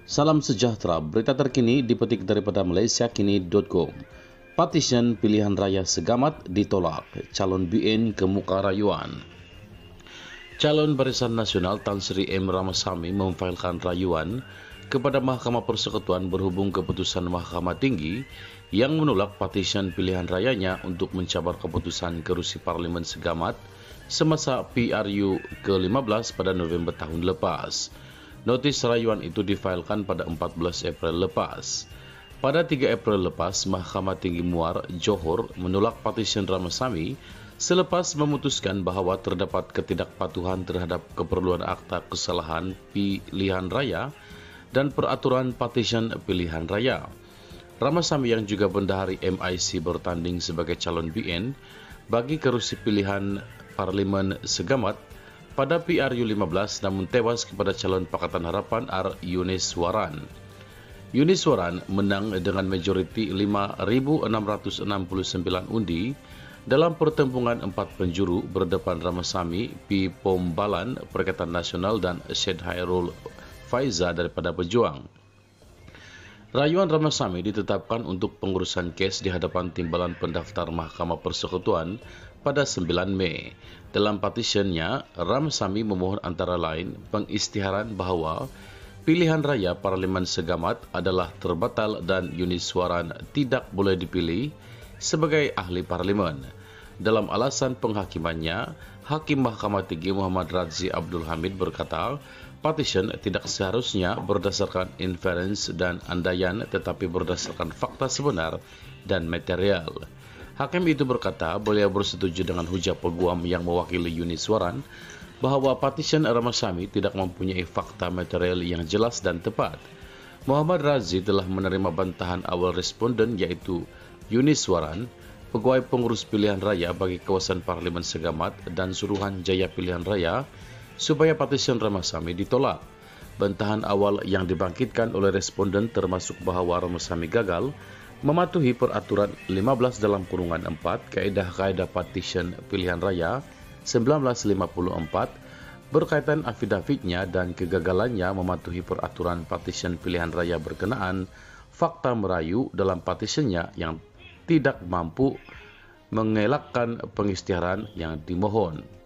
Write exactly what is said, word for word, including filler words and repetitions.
Salam sejahtera, berita terkini dipetik daripada malaysia kini titik com. Patisyen pilihan raya Segamat ditolak, calon B N ke muka rayuan. Calon Barisan Nasional Tan Sri M. Ramasamy memfailkan rayuan kepada Mahkamah Persekutuan berhubung keputusan Mahkamah Tinggi yang menolak patisyen pilihan rayanya untuk mencabar keputusan kerusi Parlimen Segamat semasa P R U ke lima belas pada November tahun lepas. Notis rayuan itu difailkan pada empat belas April lepas. Pada tiga April lepas, Mahkamah Tinggi Muar, Johor menolak patisyen Ramasamy selepas memutuskan bahawa terdapat ketidakpatuhan terhadap keperluan akta kesalahan pilihan raya dan peraturan patisyen pilihan raya. Ramasamy yang juga bendahari M I C bertanding sebagai calon B N bagi kerusi pilihan Parlimen Segamat pada P R U lima belas namun tewas kepada calon Pakatan Harapan R. Yuniswaran. Yuniswaran menang dengan majoriti lima ribu enam ratus enam puluh sembilan undi dalam pertempuran empat penjuru berdepan Ramasamy, P. Pombalan, Perikatan Nasional dan Syed Hairul Faiza daripada Pejuang. Rayuan Ramasamy ditetapkan untuk pengurusan kes di hadapan timbalan pendaftar Mahkamah Persekutuan pada sembilan Mei. Dalam patisyennya, Ramasamy memohon antara lain pengisytiharan bahawa pilihan raya Parlimen Segamat adalah terbatal dan Yuniswaran tidak boleh dipilih sebagai ahli parlimen. Dalam alasan penghakimannya, Hakim Mahkamah Tinggi Muhammad Radzi Abdul Hamid berkata, patisyen tidak seharusnya berdasarkan inference dan andaian tetapi berdasarkan fakta sebenar dan material. Hakim itu berkata, beliau bersetuju dengan hujah peguam yang mewakili Yuniswaran bahawa patisyen Ramasamy tidak mempunyai fakta material yang jelas dan tepat. Muhammad Radzi telah menerima bantahan awal responden iaitu Yuniswaran, pegawai pengurus pilihan raya bagi kawasan Parlimen Segamat dan Suruhan Jaya Pilihan Raya supaya patisyen Ramasamy ditolak. Bantahan awal yang dibangkitkan oleh responden termasuk bahawa Ramasamy gagal mematuhi peraturan lima belas dalam kurungan empat kaedah-kaedah patisyen pilihan raya seribu sembilan ratus lima puluh empat berkaitan afidavitnya dan kegagalannya mematuhi peraturan patisyen pilihan raya berkenaan fakta merayu dalam patisyennya yang tidak mampu mengelakkan pengisytiharan yang dimohon.